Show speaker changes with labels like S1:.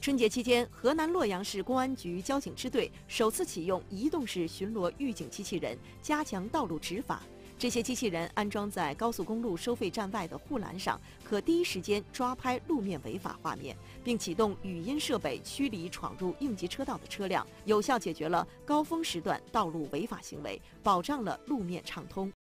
S1: 春节期间，河南洛阳市公安局交警支队首次启用移动式巡逻预警机器人，加强道路执法。这些机器人安装在高速公路收费站外的护栏上，可第一时间抓拍路面违法画面，并启动语音设备驱离闯入应急车道的车辆，有效解决了高峰时段道路违法行为，保障了路面畅通。